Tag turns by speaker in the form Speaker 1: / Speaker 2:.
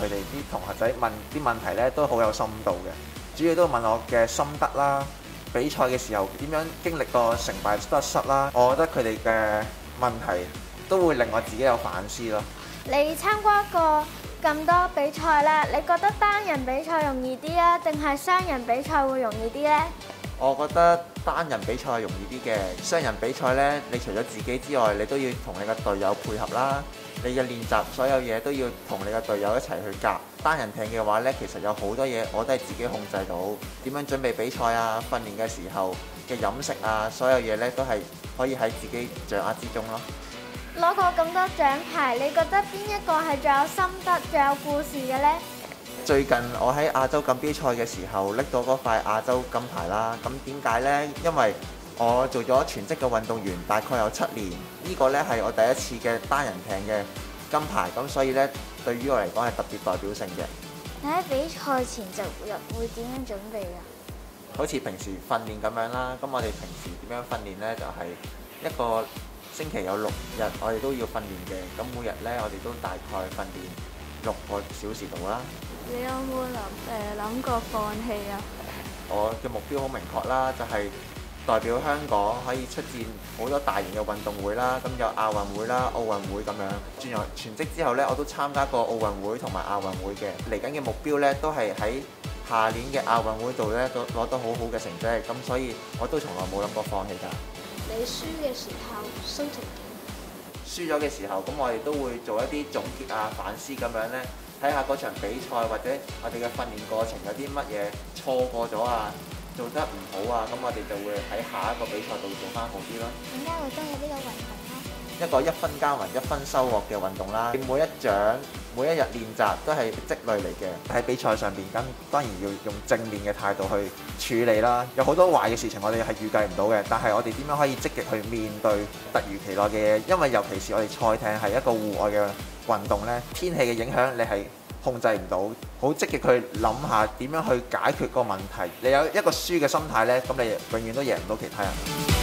Speaker 1: 哋啲同學仔問啲問題呢都好有深度嘅，主要都問我嘅心得啦，比賽嘅時候點樣經歷過成敗得失啦，我覺得佢哋嘅問題都會令我自己有反思咯。
Speaker 2: 你參加過咁多比賽啦，你覺得單人比賽容易啲啊，定係雙人比賽會容易啲呢？
Speaker 1: 我覺得單人比賽係容易啲嘅，雙人比賽呢，你除咗自己之外，你都要同你嘅隊友配合啦。你嘅練習所有嘢都要同你嘅隊友一齊去夾。單人艇嘅話呢，其實有好多嘢我都係自己控制到，點樣準備比賽啊，訓練嘅時候嘅飲食啊，所有嘢呢都係可以喺自己掌握之中咯。
Speaker 2: 攞過咁多獎牌，你覺得邊一個係最有心得、最有故事嘅呢？
Speaker 1: 最近我喺亞洲錦標賽嘅時候拎到嗰塊亞洲金牌啦。咁點解呢？因為我做咗全職嘅運動員，大概有7年，呢個呢係我第一次嘅單人艇嘅金牌，咁所以呢，對於我嚟講係特別代表性嘅。
Speaker 2: 你喺比賽前就會點樣準備啊？
Speaker 1: 好似平時訓練咁樣啦，咁我哋平時點樣訓練呢？就係一個星期有6日，我哋都要訓練嘅。咁每日呢，我哋都大概訓練6個小時度啦。
Speaker 2: 你有冇諗過放棄啊？
Speaker 1: 我嘅目標好明確啦，就係代表香港可以出戰好多大型嘅運動會啦，咁有亞運會啦、奧運會咁樣。轉入全職之後呢，我都參加過奧運會同埋亞運會嘅。嚟緊嘅目標呢，都係喺下年嘅亞運會度呢，攞到好好嘅成績，咁所以我都從來冇諗過放棄㗎。
Speaker 2: 你輸嘅時候心情點？
Speaker 1: 輸咗嘅時候，咁我哋都會做一啲總結啊、反思咁樣呢。睇下嗰場比賽或者我哋嘅訓練過程有啲乜嘢錯過咗啊，做得唔好啊，咁我哋就會喺下一個比賽度做翻好啲咯。
Speaker 2: 點解會中意呢個運動呢？
Speaker 1: 一個1分耕耘1分收穫嘅運動啦，每一獎每一日練習都係積累嚟嘅。喺比賽上邊，咁當然要用正面嘅態度去處理啦。有好多壞嘅事情我哋係預計唔到嘅，但係我哋點樣可以積極去面對突如其來嘅嘢？因為尤其是我哋賽艇係一個戶外嘅運動呢，天氣嘅影響你係控制唔到，好積極去諗下點樣去解決個問題。你有一個輸嘅心態呢，咁你永遠都贏唔到其他人。